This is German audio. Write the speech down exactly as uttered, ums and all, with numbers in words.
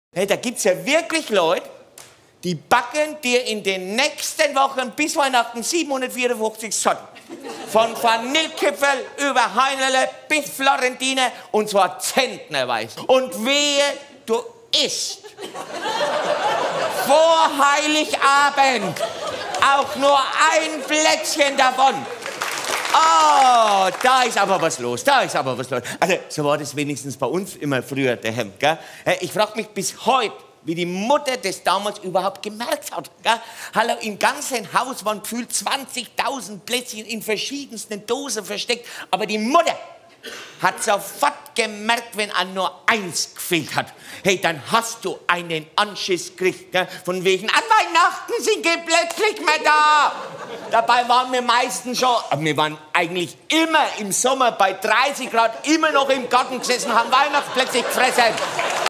Hey, da gibt's ja wirklich Leute, die backen dir in den nächsten Wochen bis Weihnachten siebenhundertvierundfünfzig Sorten. Von Vanillekipferl über Heinerle bis Florentine und zwar zentnerweise. Und wehe, du isst vor Heiligabend auch nur ein Plätzchen davon. Oh, da ist aber was los, da ist aber was los. Also, so war das wenigstens bei uns immer früher daheim, gell? Ich frage mich bis heute, wie die Mutter das damals überhaupt gemerkt hat. Gell? Hallo, im ganzen Haus waren gefühlt zwanzigtausend Plätzchen in verschiedensten Dosen versteckt. Aber die Mutter hat sofort gemerkt, wenn an nur eins gefehlt hat. Hey, dann hast du einen Anschiss gekriegt, gell? Von wegen, an Weihnachten sind die plötzlich mehr da. Dabei waren wir meistens schon, aber wir waren eigentlich immer im Sommer bei dreißig Grad immer noch im Garten gesessen, haben Weihnachtsplätzchen gefressen.